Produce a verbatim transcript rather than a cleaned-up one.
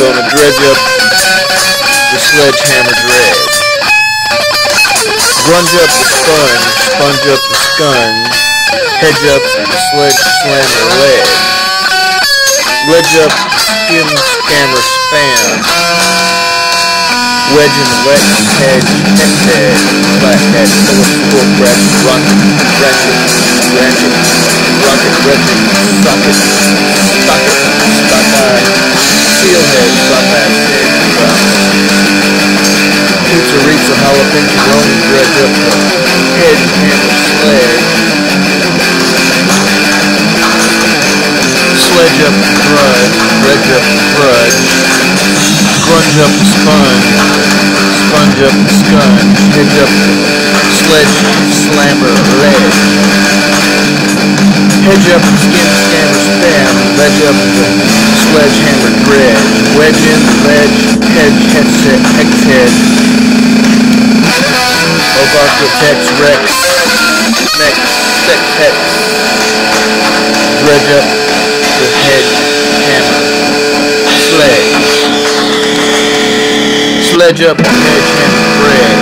gonna dredge up the sledgehammer dredge. Grunge up the sponge, sponge up the scunge, hedge up the sledge slammer ledge. Ledge up the skim scammer spam. Wedge and wet hedge, head head, flat head, Phillips fork ratchet, rocket, ratchet, ratchet, rocket, ratchet, socket, socket, stockeye, seal head, sockeye head, drum. Pizza reaps a jalapeno rolling dredge up the head hammer sledge. Sledge up the grudge, dredge up the grudge. Grunge up the sponge, sponge up the scunge, hedge up the sledge slammer ledge. Hedge up the skin scammer spam, ledge up the sledgehammer dredge. Wedge in the ledge, hedge, hex head, hex head. Obarcotex rex, neck, sex hex. Dredge up the hedge hammer sledge. Sledge up the hedge hammer dredge.